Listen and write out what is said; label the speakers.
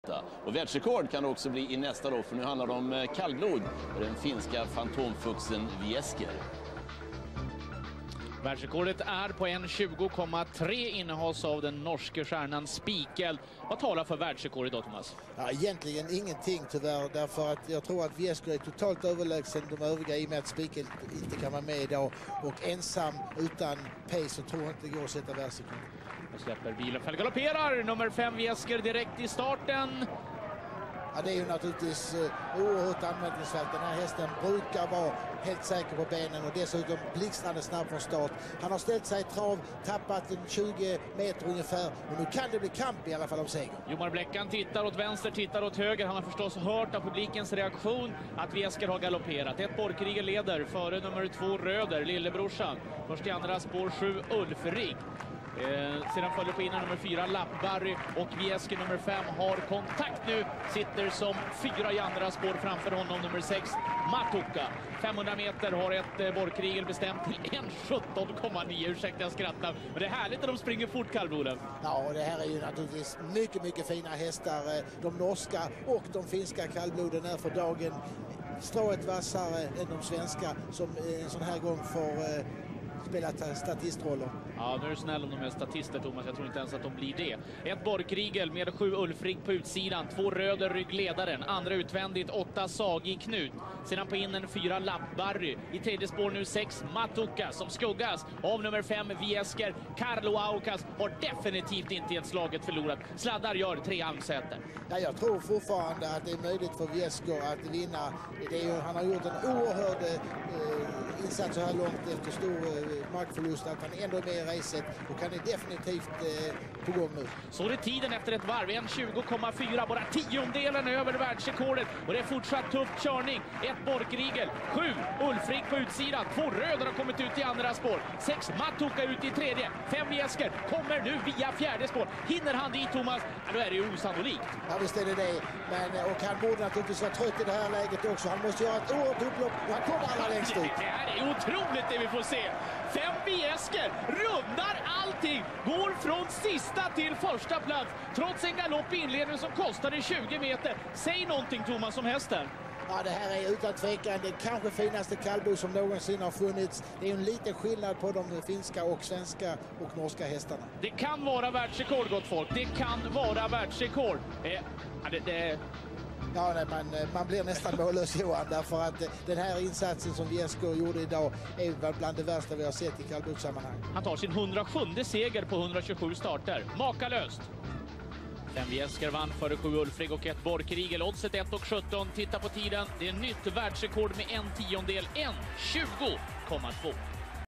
Speaker 1: Och världsrekord kan det också bli i nästa då, för nu handlar det om kallblod och den finska fantomfuxen Viesker.
Speaker 2: Världsrekordet är på 1:20,3 innehas av den norske stjärnan Spikel. Vad talar för världsrekordet då, Thomas?
Speaker 3: Ja, egentligen ingenting tyvärr, därför att jag tror att Viesker är totalt överlägsen de övriga i och med att Spikel inte kan vara med idag. Och ensam utan pace så tror jag inte det går att sätta världsrekord.
Speaker 2: Nu släpper bilen, för galopperar nummer 5 Viesker direkt i starten.
Speaker 3: Ja, det är ju naturligtvis oerhört anmärkningsvärt. Den här hästen brukar vara helt säker på benen och dessutom blixtrande snabb från start. Han har ställt sig i trav, tappat 20 meter ungefär och nu kan det bli kamp i alla fall om seger.
Speaker 2: Jomar Bleckan tittar åt vänster, tittar åt höger. Han har förstås hört av publikens reaktion att Viesker har galopperat. Ett Borkriger leder före nummer 2 Röder, lillebrorsan. Först i andra spår 7 Ulfrik. Sedan följer på innan nummer 4 Lappberry och Viesker nummer 5 har kontakt nu. Sitter som 4 i andra spår framför honom nummer 6 Matuka. 500 meter har ett Borkriger bestämt till 1:17,9. Ursäkta jag skrattar. Men det är härligt när de springer fort, kallbloden.
Speaker 3: Ja, och det här är ju naturligtvis mycket fina hästar. De norska och de finska kallbloden är för dagen strået vassare än de svenska som en sån här gång får spela statistroller.
Speaker 2: Ja, nu är det snäll om de är statister, Thomas. Jag tror inte ens att de blir det. Ett Borkrigel med 7 Ulfrik på utsidan. 2 Röder ryggledaren. Andra utvändigt 8 Sagi Knut. Sedan på innen 4 Lappberry. I tredje spår nu 6 Matuka som skuggas av nummer 5 Viesker. Carlo Aucas har definitivt inte ett slaget förlorat. Sladdar gör 3 Almsäter.
Speaker 3: Ja, jag tror fortfarande att det är möjligt för Viesker att vinna. Han har gjort en oerhörd insats så här långt efter stor markförlust, att han ändå är med i racet och han är definitivt på gång nu.
Speaker 2: Så är det tiden efter ett varv, 1:20,4, bara 10-delen över världsrekordet och det är fortsatt tuff körning. Ett Borkrigel, 7 Ulfrik på utsidan, 2 Röder har kommit ut i andra spår, 6 Matuka ut i tredje, 5 Viesker kommer nu via fjärde spår. Hinner han dit, Thomas? Ja, då är det ju osannolikt.
Speaker 3: Ja, visst är det. Men, och han borde naturligtvis vara trött i det här läget också. Han måste göra ett oerhört upplopp och han kommer allra längst ut.
Speaker 2: Det här är otroligt det vi får se. 5 Viesker rundar allting, går från sista till första plats trots en galopp i inledningen som kostade 20 meter. Säg någonting, Thomas, om hästen.
Speaker 3: Ja, det här är utan tvekan den kanske finaste kallblod som någonsin har funnits. Det är en liten skillnad på de finska och svenska och norska hästarna.
Speaker 2: Det kan vara världsrekord, gott folk. Det kan vara världsrekord.
Speaker 3: Ja, nej, man blir nästan mållös, Johan, därför att den här insatsen som Viesker gjorde idag är bland det värsta vi har sett i kallblodssammanhang.
Speaker 2: Han tar sin 107:e seger på 127 starter. Makalöst! 5 Viesker vann före 7 Ulfrik och 1 Borkrigel. Oddset 1:17. Titta på tiden. Det är nytt världsrekord med 1/10. 1:20,2.